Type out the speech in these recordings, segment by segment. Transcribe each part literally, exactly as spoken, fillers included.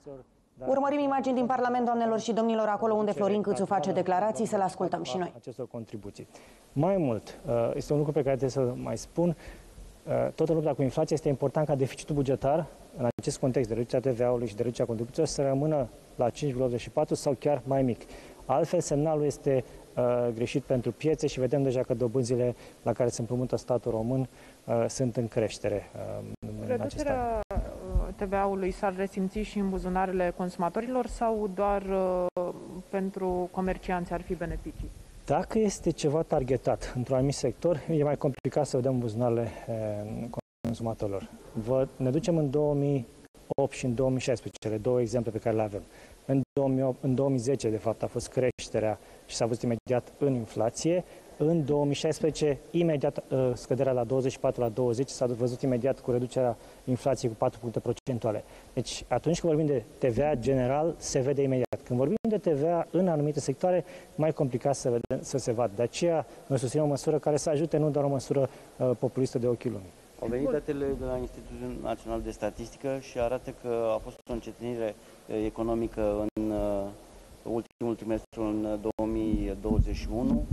Urmărim imagini din Parlament, doamnelor și domnilor, acolo unde Florin Câțu face declarații, să-l ascultăm și noi. Acestor contribuții. Mai mult, este un lucru pe care trebuie să mai spun, toată lupta cu inflația, este important ca deficitul bugetar, în acest context de reducerea T V A-ului și de reducerea contribuțiilor, să rămână la cinci virgulă optzeci și patru sau chiar mai mic. Altfel, semnalul este uh, greșit pentru piețe și vedem deja că dobânzile la care se împrumută statul român uh, sunt în creștere. Uh, Reducerea T V A-ului s-ar resimți și în buzunarele consumatorilor sau doar uh, pentru comercianți ar fi beneficii? Dacă este ceva targetat într-un anumit sector, e mai complicat să vedem buzunarele uh, consumatorilor. Vă, ne ducem în două mii opt și în două mii șaisprezece, cele două exemple pe care le avem. În două mii opt, în două mii zece, de fapt, a fost creșterea și s-a văzut imediat în inflație. În două mii șaisprezece, imediat scăderea la douăzeci și patru la douăzeci, s-a văzut imediat cu reducerea inflației cu patru puncte procentuale. Deci, atunci când vorbim de T V A general, se vede imediat. Când vorbim de T V A în anumite sectoare, mai complicat să, vedem, să se vadă. De aceea, noi susținem o măsură care să ajute, nu doar o măsură uh, populistă de ochii lumii. Au venit datele de la Institutul Național de Statistică și arată că a fost o încetinire economică în ultimul trimestru în două mii douăzeci și unu.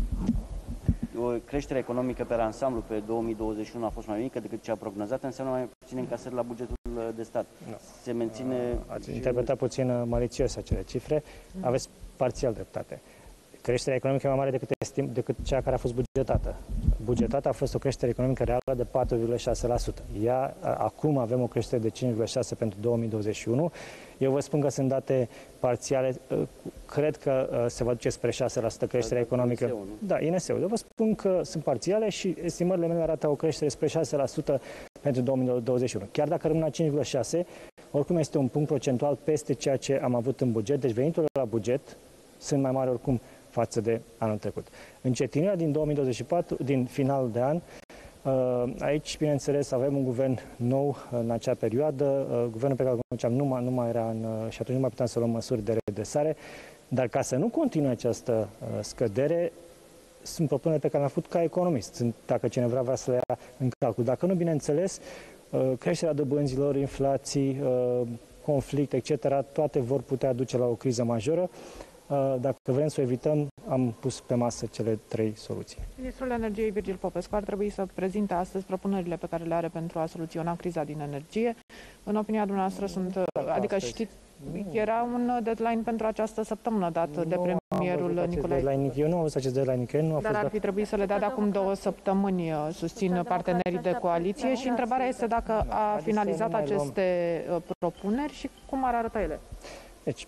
O creștere economică pe ansamblu pe două mii douăzeci și unu a fost mai mică decât cea prognozată, înseamnă mai puține încasări la bugetul de stat. No. Se menține... Ați interpretat puțin malițios acele cifre, mm. aveți parțial dreptate. Creșterea economică e mai mare decât, estim, decât cea care a fost bugetată. Bugetată a fost o creștere economică reală de patru virgulă șase la sută. Ea, acum avem o creștere de cinci virgulă șase la sută pentru două mii douăzeci și unu. Eu vă spun că sunt date parțiale. Cred că se va duce spre șase la sută creșterea economică. N S U, nu? Da, N S U. Eu vă spun că sunt parțiale și estimările mele arată o creștere spre șase la sută pentru două mii douăzeci și unu. Chiar dacă rămân la cinci virgulă șase la sută, oricum este un punct procentual peste ceea ce am avut în buget. Deci veniturile la buget sunt mai mari oricum față de anul trecut. Încetinirea din două mii douăzeci și patru, din final de an, aici, bineînțeles, avem un guvern nou în acea perioadă. Guvernul pe care îl conduceam nu mai, nu mai era în, și atunci nu mai puteam să luăm măsuri de redresare. Dar ca să nu continue această scădere, sunt propuneri pe care le-am făcut ca economist. Sunt, dacă cineva vrea să le ia în calcul. Dacă nu, bineînțeles, creșterea dobânzilor, inflații, conflict, et cetera, toate vor putea duce la o criză majoră. Dacă vrem să o evităm, am pus pe masă cele trei soluții. Ministrul Energiei Virgil Popescu ar trebui să prezinte astăzi propunerile pe care le are pentru a soluționa criza din energie. În opinia dumneavoastră sunt, adică știți, era un deadline pentru această săptămână dat de premierul Nicolae. Eu nu am văzut acest deadline nicăieri. Dar ar fi trebuit să le dea de acum două săptămâni, susțin partenerii de coaliție și întrebarea este dacă a finalizat aceste propuneri și cum ar arăta ele. Deci,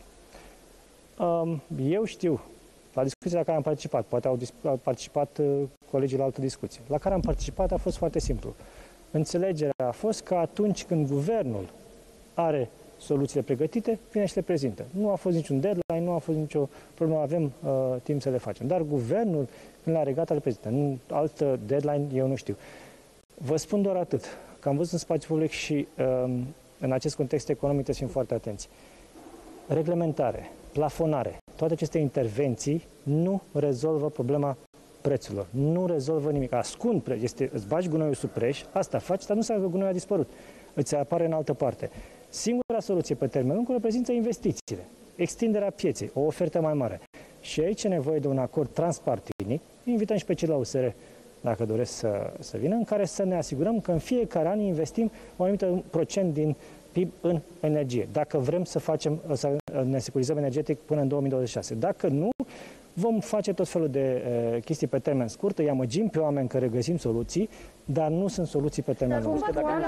eu știu, la discuția la care am participat, poate au, au participat uh, colegii la altă discuție, la care am participat a fost foarte simplu. Înțelegerea a fost că atunci când guvernul are soluțiile pregătite, vine și le prezintă. Nu a fost niciun deadline, nu a fost nicio problemă, avem uh, timp să le facem. Dar guvernul, când l-a regat, le prezintă. Nu, altă deadline, eu nu știu. Vă spun doar atât, că am văzut în spațiu public și uh, în acest context economic trebuie să fim foarte atenți. Reglementare, plafonare, toate aceste intervenții nu rezolvă problema prețurilor, nu rezolvă nimic. Ascund preț, este, îți bagi gunoiul sub preș, asta faci, dar nu înseamnă că gunoiul a dispărut, îți apare în altă parte. Singura soluție pe termen lung reprezintă investițiile, extinderea pieței, o ofertă mai mare. Și aici e nevoie de un acord transpartinic, invităm și pe cei la U S R, dacă doresc să, să vină, în care să ne asigurăm că în fiecare an investim o anumită procent din P I B în energie, dacă vrem să facem, să ne securizăm energetic până în două mii douăzeci și șase. Dacă nu, vom face tot felul de uh, chestii pe termen scurt, îi amăgim pe oameni că regăsim soluții, dar nu sunt soluții pe termen lung. Dacă nu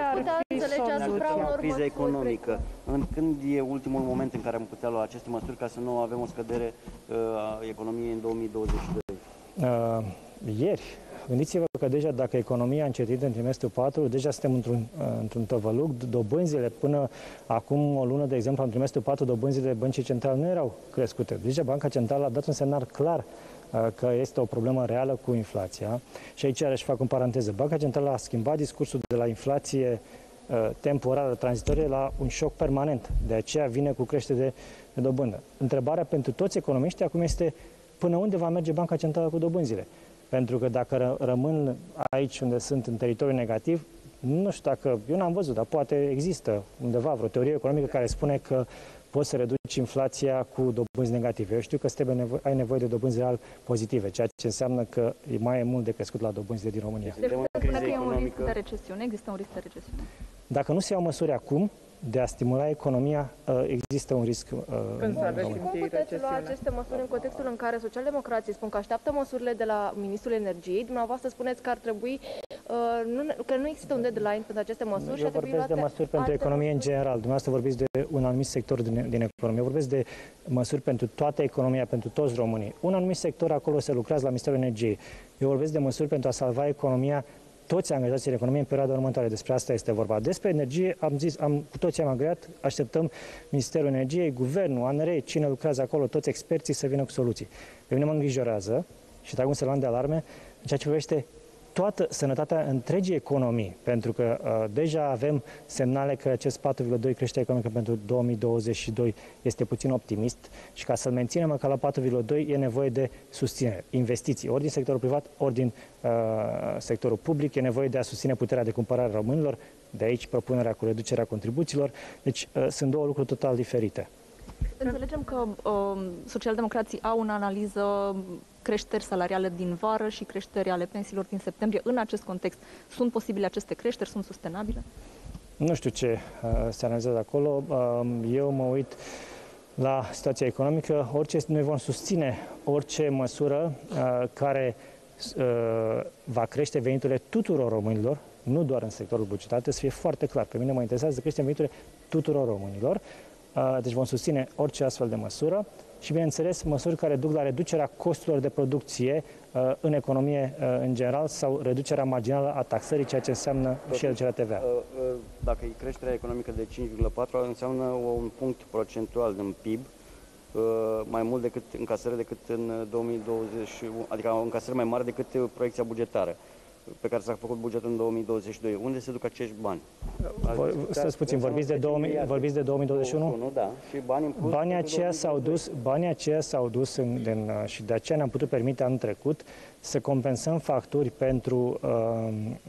o criză economică, în când e ultimul moment în care am putea lua aceste măsuri ca să nu avem o scădere uh, a economiei în două mii douăzeci și doi? Uh, ieri. Gândiți-vă că deja dacă economia a încetit în trimestrul patru, deja suntem într-un, într-un tăvăluc. Dobânzile până acum o lună, de exemplu, în trimestrul patru, dobânzile băncii centrale nu erau crescute. Deja Banca Centrală a dat un semnal clar că este o problemă reală cu inflația. Și aici aș fac în paranteză. Banca Centrală a schimbat discursul de la inflație temporară, tranzitorie, la un șoc permanent. De aceea vine cu creștere de, de dobândă. Întrebarea pentru toți economiștii acum este până unde va merge Banca Centrală cu dobânzile. Pentru că dacă rămân aici unde sunt în teritoriu negativ, Nu știu dacă, eu n-am văzut, dar poate există undeva vreo teorie economică care spune că poți să reduci inflația cu dobânzi negative. Eu știu că trebuie nevo- ai nevoie de dobânzi real pozitive, ceea ce înseamnă că e mai mult de crescut la dobânzile din România. Deci putem spune că e un risc de recesiune, există un risc de recesiune. Dacă nu se iau măsuri acum de a stimula economia, există un risc. Când să avem Și cum puteți lua aceste măsuri în contextul în care socialdemocrații spun că așteaptă măsurile de la Ministrul Energiei? Dumneavoastră spuneți că ar trebui, uh, nu, că nu există un deadline pentru aceste măsuri. Eu și vorbesc de măsuri pentru economie în general. Dumneavoastră vorbiți de un anumit sector din, din economie. Eu vorbesc de măsuri pentru toată economia, pentru toți românii. Un anumit sector acolo se lucrează la Ministerul Energiei. Eu vorbesc de măsuri pentru a salva economia, toți angajații în economie în perioada următoare. Despre asta este vorba. Despre energie am zis, am, cu toții am agreat, așteptăm Ministerul Energiei, Guvernul, A N R, cine lucrează acolo, toți experții să vină cu soluții. Pe mine mă îngrijorează și trag un semnal de alarme în ceea ce privește toată sănătatea întregii economii, pentru că uh, deja avem semnale că acest patru virgulă doi creștere economică pentru două mii douăzeci și doi este puțin optimist și ca să-l menținem măcar la patru virgulă doi e nevoie de susținere, investiții, ori din sectorul privat, ori din uh, sectorul public, e nevoie de a susține puterea de cumpărare a românilor, de aici propunerea cu reducerea contribuțiilor, deci uh, sunt două lucruri total diferite. Înțelegem că uh, socialdemocrații au în analiză creșteri salariale din vară și creșteri ale pensiilor din septembrie. În acest context, sunt posibile aceste creșteri? Sunt sustenabile? Nu știu ce uh, se analizează acolo. Uh, eu mă uit la situația economică. Orice, noi vom susține orice măsură uh, care uh, va crește veniturile tuturor românilor, nu doar în sectorul bugetar, trebuie să fie foarte clar. Pe mine mă interesează să creștem veniturile tuturor românilor. Deci vom susține orice astfel de măsură și, bineînțeles, măsuri care duc la reducerea costurilor de producție în economie în general sau reducerea marginală a taxării, ceea ce înseamnă și reducerea T V A. Dacă e creșterea economică de cinci virgulă patru, înseamnă un punct procentual din P I B, mai mult decât încasări decât în două mii douăzeci, adică o încasări mai mare decât proiecția bugetară pe care s-a făcut bugetul în două mii douăzeci și doi. Unde se duc acești bani? Stați puțin, vorbiți de, două mii, vorbiți de două mii douăzeci și unu? Da. Și banii în plus, banii aceia s-au dus, banii aceia s-au dus în, în, și de aceea ne-am putut permite anul trecut să compensăm facturi pentru, uh,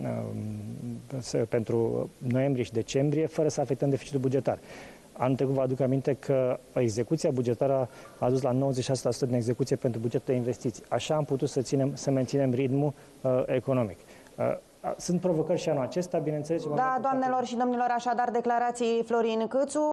uh, pentru noiembrie și decembrie fără să afectăm deficitul bugetar. Anul trecut vă aduc aminte că execuția bugetară a dus la nouăzeci și șase la sută din execuție pentru bugetul de investiții. Așa am putut să, ținem, să menținem ritmul uh, economic. Uh, sunt provocări și anul acesta, bineînțeles. Da, doamnelor și domnilor, așadar declarații Florin Câțu.